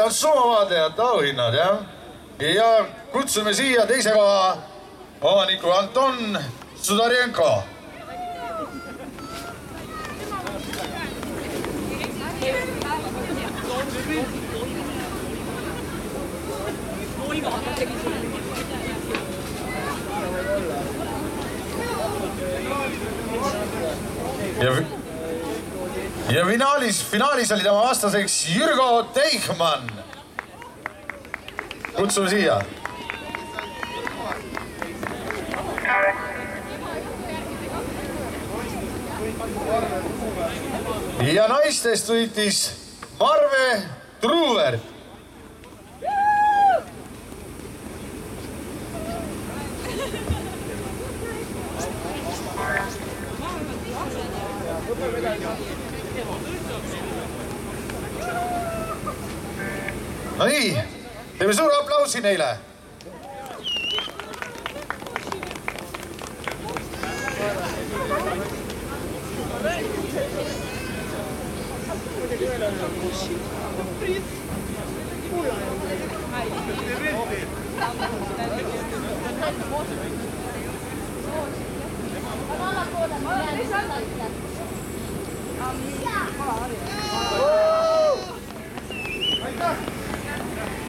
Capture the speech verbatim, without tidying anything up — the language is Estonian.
on sumavaatajate auhinnad, jah? Ja kutsume siia teise koha omaniku Anton Sudarjenko. Ja, ja finaalis, finaalis oli tema vastaseks Jürgo Teichmann. Kutsume siia. Ja naistest võitis Marve Truuvert. No nii, teeme suure aplausi neile.